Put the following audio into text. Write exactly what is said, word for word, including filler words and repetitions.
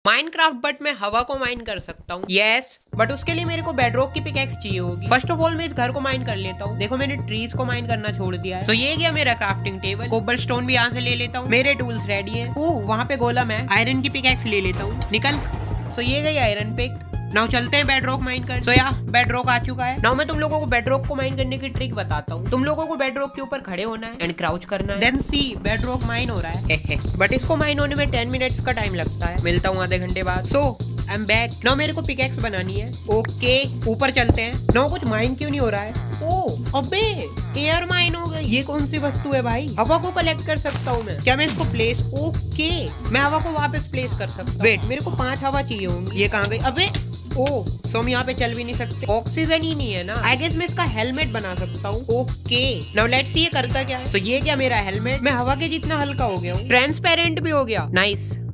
Minecraft but मैं हवा को माइन कर सकता हूँ। यस बट उसके लिए मेरे को बेडरॉक की पिकैक्स चाहिए होगी। फर्स्ट ऑफ ऑल मैं इस घर को माइन कर लेता हूँ। देखो मैंने ट्रीज को माइन करना छोड़ दिया है। तो ये गया मेरा क्राफ्टिंग टेबल। कोबल स्टोन भी यहाँ से ले लेता हूँ। मेरे टूल्स रेडी हैं। ओह वहाँ पे गोलम है। आयरन की पिकैक्स ले लेता हूँ। निकल। सो ये गई आयरन पिक। नाउ चलते हैं बेडरॉक माइन कर। सो या बेडरॉक आ चुका है। नाउ मैं तुम लोगों को बेडरॉक को माइन करने की ट्रिक बताता हूँ। तुम लोगों को बेडरॉक के ऊपर खड़े होना है एंड क्राउच करना है। देन सी बेडरॉक माइन हो रहा है। बट इसको माइन होने में टेन मिनट्स का टाइम लगता है। मिलता हूँ आधे घंटे बाद। So I am back. Now मेरे को पिकैक्स बनानी है। ओके ऊपर चलते हैं। नाउ कुछ माइन क्यों नहीं हो रहा है? ओ अबे एयर माइन हो गई। ये कौन सी वस्तु है भाई? हवा को कलेक्ट कर सकता हूँ मैं। क्या मैं इसको प्लेस? ओके मैं हवा को वापस प्लेस कर सकता हूँ। वेट मेरे को पांच हवा चाहिए होंगी। ये कहाँ गई? अबे ओह सो हम यहाँ पे चल भी नहीं सकते। ऑक्सीजन ही नहीं है ना। आई गेस मैं इसका हेलमेट बना सकता हूँ। ओके नाउ लेट्स सी ये करता क्या है। तो so, ये क्या मेरा हेलमेट? मैं हवा के जितना हल्का हो गया हूँ। ट्रांसपेरेंट भी हो गया। Nice nice.